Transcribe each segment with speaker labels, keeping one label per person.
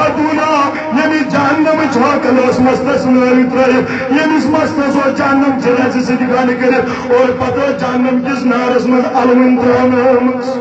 Speaker 1: خاتونا یمس جہنم چھوکل مستس ناری ترائت یمس مستس جہنم چلے سدگان کرت اور پتہ جہنم کس نارس من علم ترانس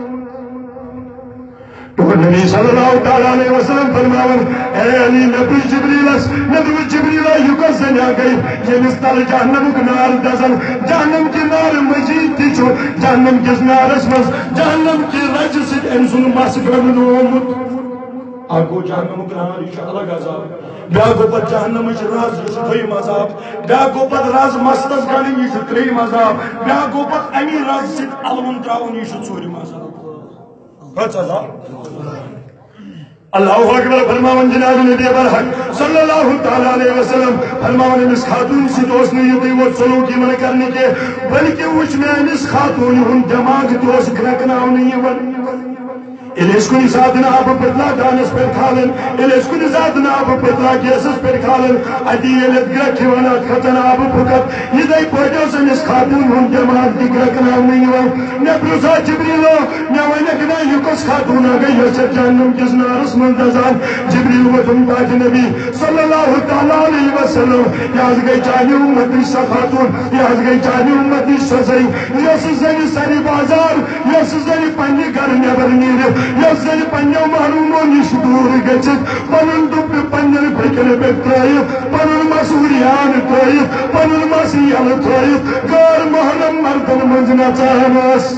Speaker 1: تو نبی صلی اللہ علیہ وسلم فرماون اے علی نبی جبریلس نبی جبریلہ یکس زنیا گئی یمس تل جہنم نار دزن جہنم کی نار مزید تھی چھو جہنم کس نارس مز جہنم کی رج سد انسان مس گرن آمت آگو جہنم نار یہ الگ عذاب بیا گو پت جہنم راز یہ دویم عذاب بیا گو پت راز مستس گلن یہ تریم عذاب بیا گو پت امی راز سد علم تراون یہ ژورم عذاب اللہ اکبر فرماون جناب نبی برحق صلی اللہ تعالی علیہ وسلم فرماون امس خاتون سے دوست نے یہ وہ سلوکی من کرنے کے بلکہ وچ میں امس خاتون ہن دماغ دوست گرکناو نہیں ون اس کو نساد ناب پتلا دانس پر کھالن اس کو نساد ناب پتلا گیسس پر کھالن ادی یلت گرکی ونات خطن آب پھکت یہ دائی پوٹو سن اس خاتون ہن دماغ دی گرکناو نہیں ون نبرسا جبریلو نوانکنا یکس خاتون آگئی یسر جہنم کس نارس مندزان جبریل و تم تاج نبی صلی اللہ تعالی علیہ وسلم یاز گئی چاہی امتی سا خاتون یاز گئی چاہی امتی سا زئی یس زنی سری بازار یس زنی پنی گھر نیبر نیرے یس زنی پنیو محرومو نش دور گچت پنن دب پنن پکل پہ ترائیت پنن مسوریان ترائیت پنن مسیحل ترائیت غیر محرم مردن منزنا چاہناس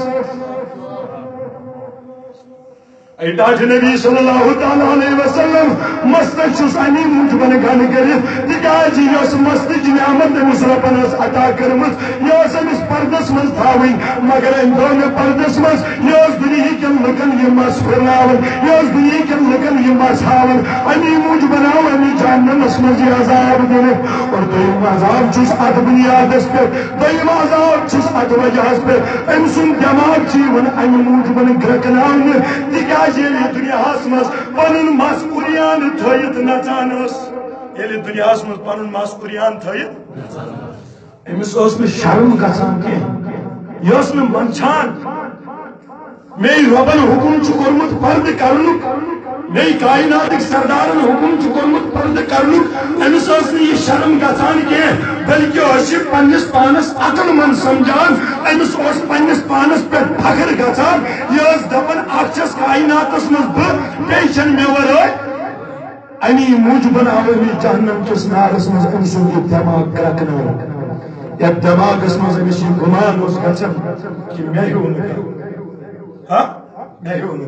Speaker 1: ایتاج نبی صلی اللہ تعالی علیہ وسلم مستق چھس انی موجبن گھن کرت تکاجی یس مستق نعمت مصرفن اس عطا کرمت یس امس پردس مز تھاوی مگر ان دون پردس مز یس دنیا کن لکن یہ مس پھرناون یس دنیا کن لکن یہ مس ہاون انی موجبن آو انی جہنم اس مز عذاب دن اور دویم عذاب چھس ات بنیادس پہ دویم عذاب چھس ات وجہس پہ امسن دماغ چیون انی موجبن گرکناون تکاجی یہ دنیا مز پنن مسکوریان تھیت نچانس یہ دنیا مز پنن مسکوریان تھیت امس اس میں شرم گژھان کی یس میں منچان میں ربن حکم چھ کورمت پرد کرنک میں کائناتک سردارن حکم چھ کورمت پرد کرنک امس اس یہ شرم گژھان کی بلکہ اس پنس پانس عقل من سمجھان امس اس پنس پانس پہ فخر گژھان یہ دپن اچھس کائناتس مز بیچن میں ورائے امی موجبن آوی جہنم کس نارس مز امسن یہ دماغ گرکناو یا دماغس مز امس یہ گمان اس گژھان کہ میں ہوں ہاں میں ہوں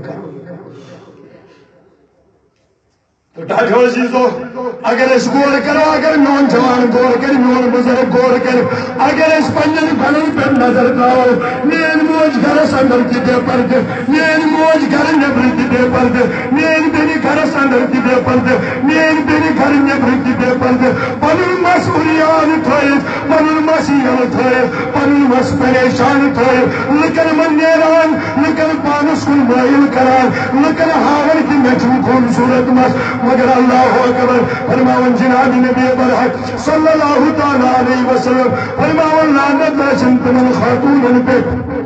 Speaker 1: تو ڈاکٹر عزیزو اگر اس غور کرو اگر میون جوان غور کر میون بزرگ غور کر اگر اس پنجن بنن پہ نظر تراو مین موج گھرس اندر تہ بے پردہ مین موج گھر نیبر تہ بے پردہ مین بیٚنہِ گھرس اندر تہ بے پردہ مین بیٚنہِ گھر نیبر تہ بے پردہ پنن مس عریان تھٲیِتھ پنن مس یلہٕ تھٲیِتھ پنن مس پریشان تھٲیِتھ لُکن من نیران لُکن پانس کُن مٲیل کران لُکن ہاوان کہ مےٚ چھُم خوٗبصوٗرت مس مگر اللہ اکبر فرماون جناب نبی برحق صلی اللہ تعالی علیہ وسلم فرماون لعنت لاشن تمن خاتون پہ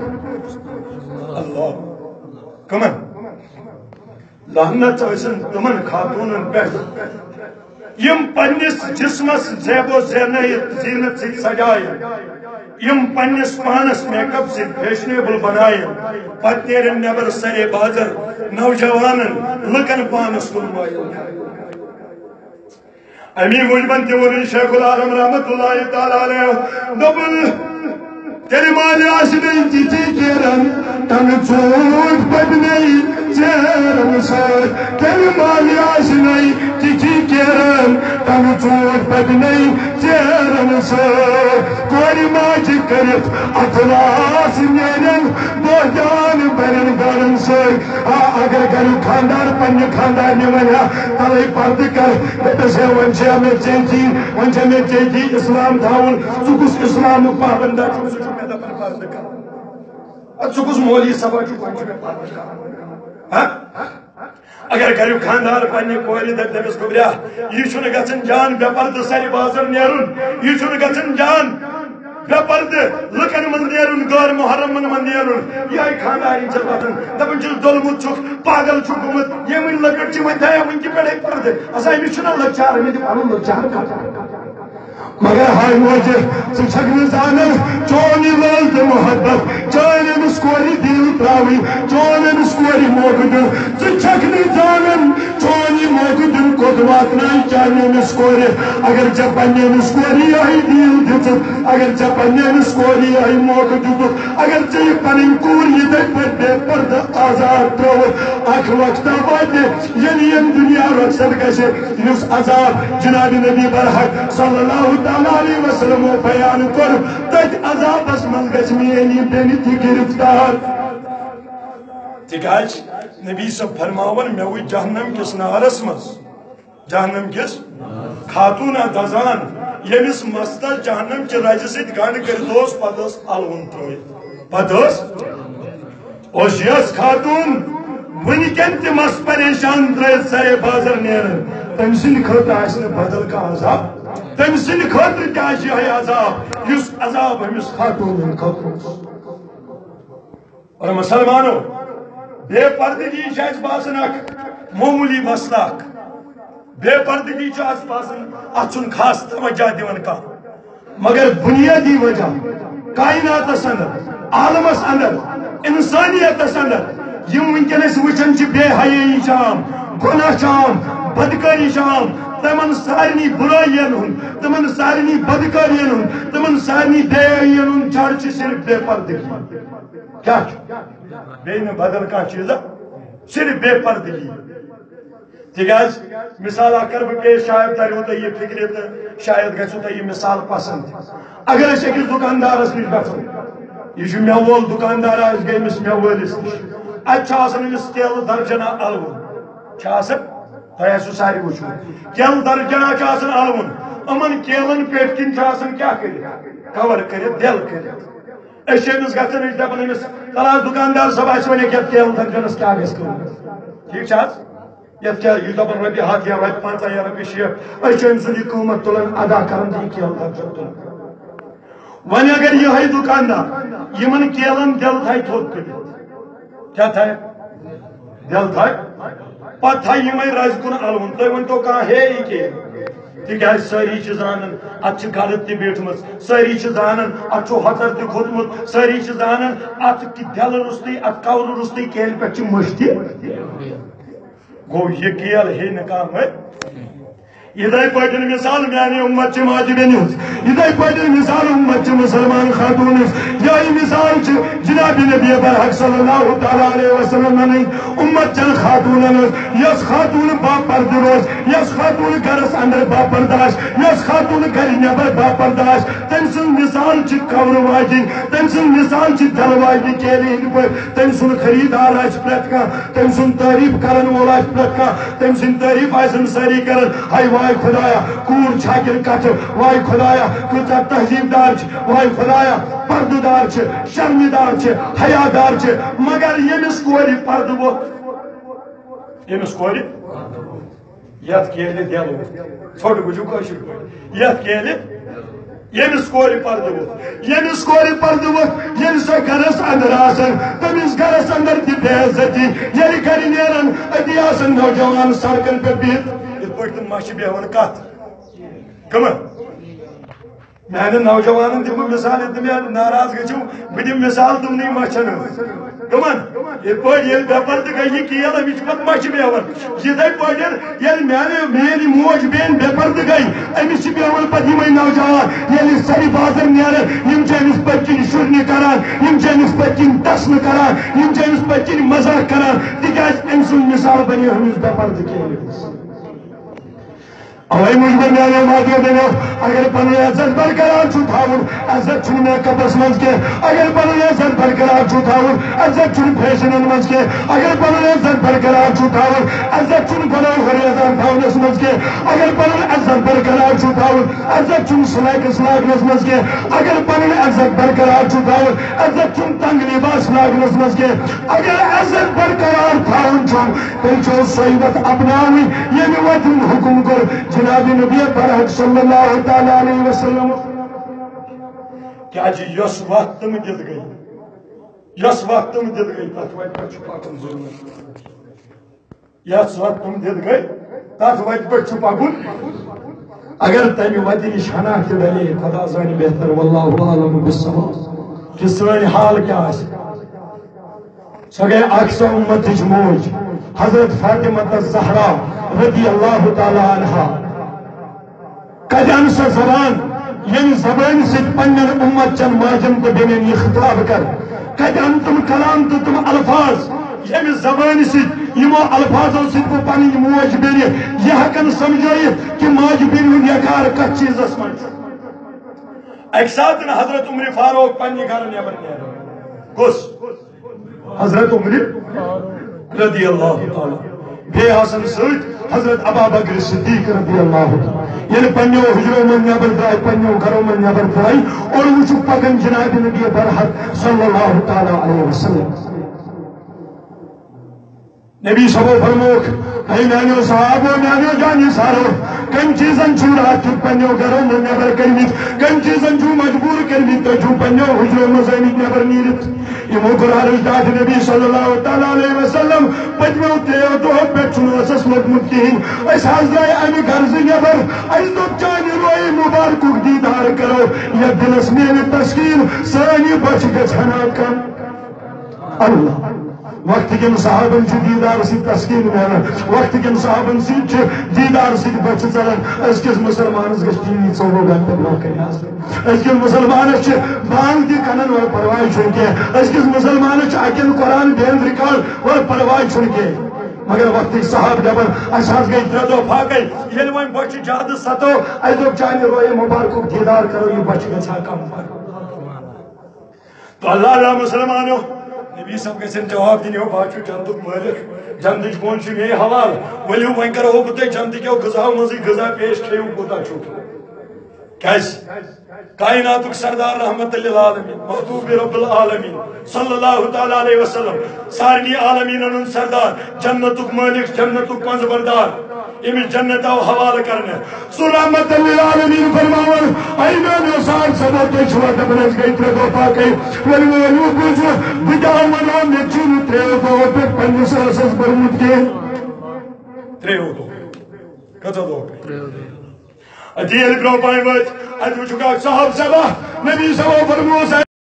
Speaker 1: اللہ کمن لعنت لاشن تمن خاتون پہ یم پنس جسمس زیب و زینت سے سجائے یم پنس پانس میک اپ سے فیشنیبل بنائے پتہ نیرن نیبر سرے بازر نوجوانن لکن پانس کن مائل امی موجبن تیوری شیخ العالم رحمت اللہ تعالی علیہ دبل تیری مالی آسنی تیتی کیرن تن چوٹ بدنی چیرن سر تیری مالی آسنی تیتی کیرن تن چوٹ بدنی چیرن سر کوری ماجی کرت اطلاس نیرن بہجان برن گرن سر اگر گرو خاندار پنی خاندار نیوانیا تلائی پرد کر بیتسے ونچے ہمیں چیتی ونچے ہمیں چیتی اسلام تھاون سکس اسلام پابندہ چکس میں دفن پرد کر سکس مولی سبا چکس میں پرد کر اگر گھریو خاندار پنی کوئی دمس گبریا یہ چھن گژھن جان بے پرد سری بازر نیرن یہ چھن گژھن جان بے پردہ لکن من نیرن غیر محرم من نیرن یہ خانداری چھ وتن دپن چھ دولمت چھ پاگل چھ گومت یہ ون لکٹ چھ ون تھیا ون کی پڑے پردہ اسا یہ چھنا لچار میں پنن لچار کھا مگر ہائی موجہ ژٕ چھکھ نہٕ زانان چون یہ وٲل تہٕ محبت چون أمِس کورِ دل تراوٕنۍ چون أمِس کورِ موقعہٕ دیُن ژٕ چھکھ نہٕ زانان چون یہ موقعہٕ دیُن کوٚت واتنایہِ چانہِ أمِس کورِ اگر ژےٚ پننہِ أمِس کورِ یِہوٚے دیل دِژٕتھ اگر ژےٚ پننہِ أمِس کورِ یِہوٚے موقعہٕ دِتُکھ اگر ژےٚ یہِ پنٕنۍ کوٗر یِتھَے پٲٹھۍ بے پردٕ آزاد ترٛٲوٕتھ اکھ وقتہ واتہِ ییٚلہِ ییٚمہِ دُنیا رۄخصت گژھِ یُس عذاب جناب نبی برحق صلی اللہ تعالیٰ علیہ وسلم بیان کر تت عذابس من گژھِ میٛٲنی بیٚنہِ تہِ گرفتار تِکیٛازِ نبی صٲب فرماون مےٚ وٕچھ جہنم کِس نارس منٛز جہنم کِس خاتوٗنا دزان ییٚمِس مستس جہنم چہِ رجہِ سۭتۍ گنڈ کٔرِتھ اوس پتہٕ ٲس الوُن ترٲوِتھ پتہٕ اوس یۄس خاتوٗن وٕنکٮ۪ن تہِ مس پریشان ترٲوِتھ سارے بازر نیران تٔمۍ سٕنٛدِ خٲطرٕ آسہِ نہٕ بدل کانٛہہ عذاب تٔمۍ سٕنٛدِ خٲطرٕ تہِ آسہِ یِہوٚے عذاب یُس عذاب أمِس خاتوٗنن خٲطرٕ اوس اور مسلمانو بے پردگی چھِ اَسہِ باسان اکھ معموٗلی مسلہٕ اکھ بے پردگی چھُ اَسہِ باسان اتھ چھُنہٕ خاص توجہ دِوان کانٛہہ مگر بُنیٲدی وجہ کائناتس اندر عالمس اندر انسانیتس اندر یم ونکیٚنس وٕچھان چھِ بے حیٲیی چھِ عام گۄناہ چھِ عام بدکٲری چھِ عام تمن سارنٕے بُرٲیین ہُنٛد تمن سارنٕے بدکٲرین ہُنٛد تمن سارنٕے بے حیٲیین ہُنٛد جڑ چھِ صرف بے پردگی کیٛاہ چھُ بیٚیہِ نہٕ بدل کانٛہہ چیٖزا صرف بے پردگی تِکیٛازِ مثال اکھ کرٕ بہٕ پیش شاید تریو تۄہہِ یہِ فکرِ تہٕ شاید گژھِوٕ تۄہہِ یہِ مثال پسنٛد اگر أسۍ أکِس دُکاندارس نِش گژھو یہ چھُ مےٚ وول دُکاندار آسہِ گٔے أمِس مےٚ وٲلِس نِش اتہِ چھُ آسان أمِس کیلہٕ درجنا الوُن چھُ آسان تۄہہِ آسِوٕ سارے وٕچھمُت کیلہٕ درجنا چھُ آسان الوُن یِمن کیلن پٮ۪ٹھۍ کِنۍ چھُ آسان کیٛاہ کٔرِتھ کور کٔرِتھ دٮ۪ل کٔرِتھ أسۍ چھِ أمِس گژھان أسۍ چھِ دپان أمِس تلہٕ حظ دُکاندار صٲب اَسہِ ؤنِکھ یتھ کیلہٕ درجنس کیٛاہ گژھِ کٲم ٹھیٖک چھِ حظ یتھ کیٛاہ یہِ دپان رۄپیہِ 100 یا رۄپیہِ 50 یا رۄپیہِ 60 أسۍ چھِ أمۍ سُنٛد یہِ قۭمتھ تُلان ادا کران تہٕ یہِ کیلہٕ درجن تُلان وۄنۍ اگر یِہوٚے دُکاندار یِمن کیلن دٮ۪ل تھایہِ تھوٚد کٔرِتھ کیٛاہ تھایہِ دٮ۪ل تھایہِ پتہٕ تھایہِ یِمے رزِ کُن الوُن تُہۍ ؤنۍتو کانٛہہ ہے یہِ کیلہٕ تِکیٛازِ سٲری چھِ زانان اتھ چھِ گرد تہِ بیٖٹھمٕژ سٲری چھِ زانان اتھ چھُ ہۄژر تہِ کھوٚتمُت سٲری چھِ زانان اتھ دٮ۪لہٕ روٚستُے اتھ کورٕ روٚستُے کیلہِ پٮ۪ٹھ چھِ مٔشھ تہِ گوٚو یہِ کیل ہے نہٕ کانٛہہ مٔرۍ یِتھَے پٲٹھۍ مثال میانہِ اُمت چہِ ماجہِ بیٚنہِ ہٕنٛز یِتھَے پٲٹھۍ مثال اُمت چہِ مُسلمان خاتوٗن ہٕنٛز یِہوٚے مثال چھِ جناب نبی برحق صلی اللہ تعالیٰ علیہ وسلم ہٕنٛدۍ اُمت چٮ۪ن خاتوٗنن ہٕنٛز یۄس خاتوٗن باپردٕ روزِ یۄس خاتوٗن گرس اندر باپردٕ آسہِ یۄس خاتوٗن گرِ نٮ۪بر باپردٕ آسہِ تٔمۍ سٕنٛز مثال چھِ کورٕ واجِنۍ تٔمۍ سٕنٛز مثال چھِ دلہٕ واجنہِ کیلہِ ہٕنٛدۍ پٲٹھۍ تٔمۍ سُنٛد خریٖدار آسہِ پرٛٮ۪تھ کانٛہہ تٔمۍ سُنٛد تعریٖف کرن وول آسہِ پرٛٮ۪تھ کانٛہہ تٔمۍ سٕنٛدۍ تعریٖف آسن سٲری کران ہاے واے خدایا کوٗر چھاکِن کتھٕ واے خدایا کۭژاہ تہذیٖب دار چھِ واے خدایا پردٕ دار چھِ شرمہِ دار چھِ حیا دار چھِ مگر ییٚمِس کورِ پردٕ ووٚتھ ییٚمِس کورِ یتھ کیلہِ دٮ۪ل ووٚتھ ژھوٚٹ بوٗزِو کٲشِر پٲٹھۍ یتھ کیلہِ ییٚمِس کورِ پردٕ ووٚتھ ییٚمِس کورِ پردٕ ووٚتھ ییٚلہِ سۄ گرس اندر آسان تٔمِس گرس اندر تہِ بے عزتی ییٚلہِ گرِ نیران أتی آسان نوجوان سڑکن پٮ۪ٹھ بِہِتھ یِتھ پٲٹھۍ تِم ما چھِ بیٚہوان کتھ کٕمن میانٮ۪ن نوجوانن دِمہٕ بہٕ مثال ییٚلہِ تِم مےٚ ناراض گٔژھِو بہٕ دِمہٕ مثال تِمنٕے مچھن ہٕنٛز کٕمن یِتھ پٲٹھۍ ییٚلہِ بے پردٕ گٔے یہِ کیل أمِس چھِ پتہٕ مچھِ بیٚہوان یِتھَے پٲٹھۍ ییٚلہِ میٛٲنۍ موج بیٚنہِ بے پردٕ گٔے أمِس چھِ بیٚہوان پتہٕ یِمے نوجوان ییٚلہِ سرِ بازر نیران یِم چھِ أمِس پٔتۍ کِنۍ شُرنہِ کران یِم چھِ أمِس پٔتۍ کِنۍ ٹسنہٕ کران یِم چھِ أمِس پٔتۍ کِنۍ مزاق کران تِکیٛازِ أمۍ سُنٛد مثال بنے أمِس بے پردٕ کیلہِ ہٕنٛز اوے مجبور میانیو ماجیو بیٚنیو اگر پنُن عزت برقرار چھُ تھاوُن عزت چھُنہٕ میک اپس منٛز کینٛہہ اگر پنُن عزت برقرار چھُ تھاوُن عزت چھُنہٕ فیشنن منٛز کینٛہہ اگر پنُن عزت برقرار چھُ تھاوُن عزت چھُنہٕ گۄناہ ہُریزان تھاونس منٛز کینٛہہ اگر پنُن عزت برقرار چھُ تھاوُن عزت چھُنہٕ سلیکس لاگنس منٛز کینٛہہ اگر پنُن عزت برقرار چھُ تھاوُن عزت چھُنہٕ تنگ لباس لاگنس منٛز کینٛہہ اگر عزت برقرار تھاوُن چھُ تیٚلہِ چھُ سۄے وتھ اپناوٕنۍ ییٚمہِ وتہِ ہُنٛد حُکم کوٚر جناب نبی برحق صلی اللہ تعالیٰ علیہ وسلم کیا جی یس وقت تم دت گئی یس وقت تم دت گئی تت وت پہ پکن ضرور یس وقت تم دت گئی تت وت پہ پکن اگر تمہ وتہ نش ہنا تہ ڈلے خدا زانہ بہتر واللہ عالم بالصواب کہ سن حال کیا سہ گئی اکثر امتچ موج حضرت فاطمہ الزہرا رضی اللہ تعالی عنہا کدن سہ زبان یم زبان ست پنن امت چن ماجن تو بینن یہ خطاب کر کدن تم کلام تو تم الفاظ یم زبان ست یمو الفاظوں ست وہ پنن موج بین یہ ہکن سمجھائیت کہ ماج بین ہند یکار کت چیزس من ایک ساتھ حضرت عمر فاروق پنہ گھر نیبر نیران گوس حضرت عمر رضی اللہ تعالی بے حسن سۭتۍ حضرت ابا بکر صدیق رضی اللہ تعالی یعنی پنو حجروں من نیبر درائے پنو گھروں من نیبر درائے اور وچھو پکن جناب نبی برحق صلی اللہ تعالی علیہ وسلم نبی صبح فرموک اے میانو صحابو میانو جانی سارو کم چیزن چھو رات پنو گھروں من نیبر کرمیت کم چیزن چھو مجبور کرمیت تو چھو پنو حجروں مزینی نیبر نیرت یمو قرآن داد نبی صلی اللہ تعالی علیہ وسلم پتمو تیو دو پہ چھنو اسس لگمت کہین اس حضرائی امی گرز نیبر اس دب چانی روئی مبارکو دیدار کرو یا دلس میں تسکین سانی بچ گچھنا کم اللہ وقت کم صحابن چھ دیدار سی تسکین میرا وقت کم صحابن سی چھ دیدار سی بچ چلن اس کس مسلمانس گش ٹی وی 24 گھنٹے برو کریاس اس کس مسلمانس چھ بانگ دی کنن اور پرواہ چھنکے اس کس مسلمانس چھ اکن قرآن بین ریکارڈ اور پرواہ چھنکے مگر وقت صحاب جبر اشاز گئی تردو پھاگئی یل وین بچ جاد ستو ایدو چانی روئے مبارکو دیدار کرو یہ بچ گچھا کم پر تو اللہ مسلمانوں نبی صاحب گھن جواب دن بچو جندک مالک جندچ بون مے حوال ولو ون کرو بہ جند کیو غذا مزی غذا پیش کھیو کوتا چھو کیس کائنات سردار رحمت للعالمین محبوب رب العالمین صلی اللہ تعالی علیہ وسلم سارنی عالمین ان سردار جنتک مالک جنتک پنزبردار امس جنت آو حوالہ کرنے سو رحمت للعالمین فرماون ایمان سار سبا تو چھوا دبنس گئی تردو پاکی ولی وہ کچھ بجاو منو میں چون تریو دو پہ پنس اسس برمود کے تریو دو کتا دو تریو دو ادیل برو پائیں وچ ادو چکا صاحب سبا نبی صاحب فرموس